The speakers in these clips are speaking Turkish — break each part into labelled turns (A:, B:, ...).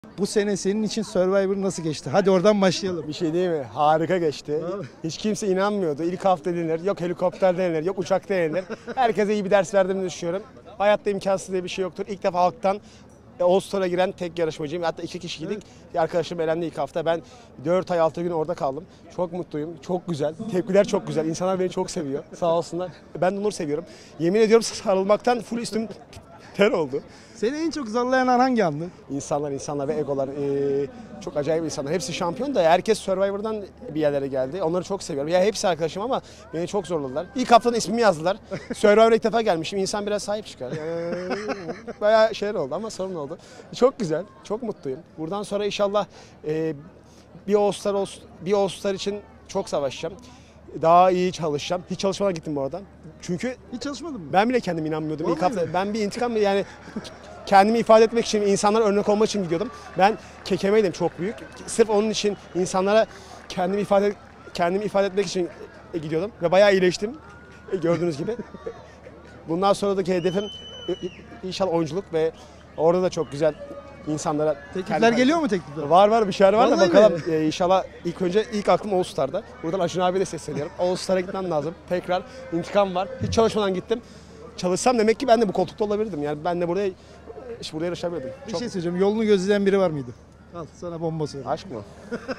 A: Bu sene senin için Survivor nasıl geçti? Hadi oradan başlayalım.
B: Bir şey değil mi? Harika geçti.
A: Abi.
B: Hiç kimse inanmıyordu. İlk hafta denilir, yok helikopter denilir, yok uçakta denilir. Herkese iyi bir ders verdiğimi düşünüyorum. Hayatta imkansız diye bir şey yoktur. İlk defa halktan All Star'a giren tek yarışmacıyım. Hatta 2 kişiydik. Bir arkadaşım elendi ilk hafta. Ben 4 ay 6 gün orada kaldım. Çok mutluyum. Çok güzel. Tepkiler çok güzel. İnsanlar beni çok seviyor. Sağ olsunlar. Ben de onları seviyorum. Yemin ediyorum sarılmaktan full üstüm ter oldu.
A: Seni en çok zorlayan an hangi andı?
B: İnsanlar ve egolar çok acayip insanlar. Hepsi şampiyon da herkes Survivor'dan bir yerlere geldi. Onları çok seviyorum. Ya hepsi arkadaşım ama beni çok zorladılar. İlk haftanın ismimi yazdılar. Survivor'a ilk defa gelmişim. İnsan biraz sahip çıkar. Bayağı şeyler oldu ama sorun oldu. Çok güzel, çok mutluyum. Buradan sonra inşallah bir All Star için çok savaşacağım. Daha iyi çalışacağım. Hiç çalışmadan gittim bu arada. Çünkü
A: Hiç çalışmadın mı?
B: ben bile kendim inanmıyordum ilk
A: Vallahi
B: hafta.
A: mi?
B: Ben bir intikam yani kendimi ifade etmek için, insanlara örnek olmak için gidiyordum. Ben kekemeydim çok büyük. Sırf onun için insanlara kendimi ifade etmek için gidiyordum ve bayağı iyileştim. Gördüğünüz gibi. Bundan sonraki hedefim inşallah oyunculuk ve orada da çok güzel insanlara
A: Teklifler geliyor mu teklifler?
B: Var bir şeyler var da
A: Vallahi
B: bakalım inşallah ilk aklım All Star'da. Buradan Acun abiye de sesleniyorum. All Star'a gitmem lazım. Tekrar intikam var. Hiç çalışmadan gittim. Çalışsam demek ki ben de bu koltukta olabilirdim. Yani ben de burada yarışabilirdim.
A: Bir şey söyleyeceğim. Yolunu gözleyen biri var mıydı? Al sana bomba söyle.
B: Aşk mı?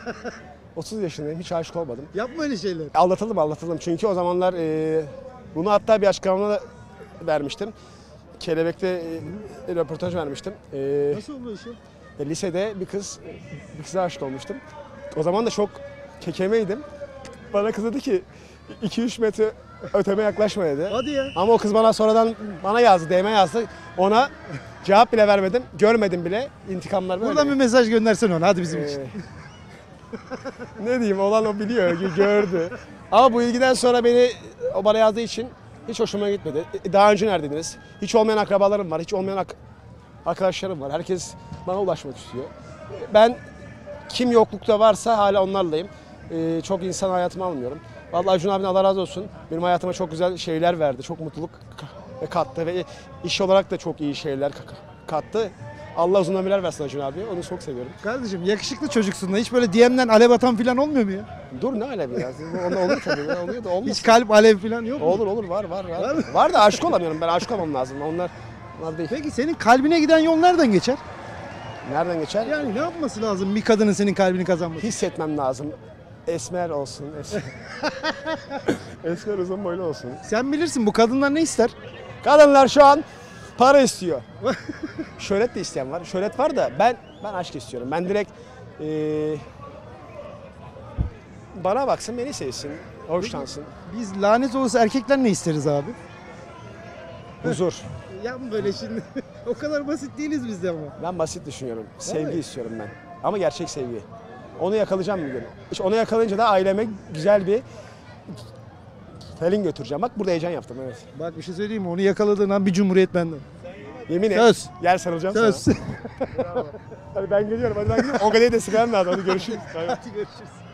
B: 30 yaşındayım. Hiç aşık olmadım.
A: Yapma öyle şeyler.
B: Aldatıldım. Çünkü o zamanlar bunu hatta bir açıklamada vermiştim. Kelebek'te röportaj vermiştim.
A: Nasıl oldu işi?
B: Lisede bir kıza aşık olmuştum. O zaman da çok kekemeydim. Bana kız dedi ki 2-3 metre öteme yaklaşma dedi.
A: Hadi ya.
B: Ama o kız bana sonradan yazdı, DM yazdı. Ona cevap bile vermedim, görmedim bile. İntikamlar böyle.
A: Buradan bir mesaj göndersen ona hadi bizim için.
B: Ne diyeyim, olan o biliyor, gördü. Ama bu ilgiden sonra o bana yazdığı için hiç hoşuma gitmedi. Daha önce neredeydiniz? Hiç olmayan akrabalarım var, hiç olmayan arkadaşlarım var. Herkes bana ulaşmak istiyor. Ben kim yoklukta varsa hala onlarlayım. Çok insan hayatıma almıyorum. Vallahi Acun abine Allah razı olsun. Benim hayatıma çok güzel şeyler verdi. Çok mutluluk kattı ve iş olarak da çok iyi şeyler kattı. Allah uzun ömürler versin Acun abi. Onu çok seviyorum.
A: Kardeşim yakışıklı çocuksun da hiç böyle DM'den alev atan falan olmuyor mu ya?
B: Dur ne alevi ya? Onda olur tabii. Oluyor da olmaz.
A: Hiç kalp alev falan yok mu?
B: Olur var. Var da aşık olamıyorum. Ben aşık olmam lazım. Onlar değil.
A: Peki senin kalbine giden yol nereden geçer?
B: Nereden geçer?
A: Yani ne yapması lazım bir kadının senin kalbini kazanması?
B: Hissetmem lazım. Esmer olsun. Esmer uzun boylu olsun.
A: Sen bilirsin bu kadınlar ne ister?
B: Kadınlar şu an para istiyor. Şöhret de isteyen var. Şöhret var da ben aşk istiyorum. Ben direkt bana baksın, beni sevsin, hoşlansın.
A: Biz lanet olası erkekler ne isteriz abi?
B: Huzur.
A: Yapma böyle şimdi. O kadar basit değiliz biz de ama.
B: Ben basit düşünüyorum. Sevgi
A: Evet.
B: istiyorum ben. Ama gerçek sevgi. Onu yakalayacağım bir gün. İşte onu yakalayınca da aileme güzel bir gelin götüreceğim. Bak burada heyecan yaptım, evet.
A: Bak bir şey söyleyeyim mi? Onu yakaladığın an bir cumhuriyet benden.
B: Yemin et.
A: Söz.
B: Gel sarılacağım
A: Söz.
B: sana. Hadi ben geliyorum. O kadar de sıkıyorum lazım. Hadi görüşürüz.
A: Hadi görüşürüz.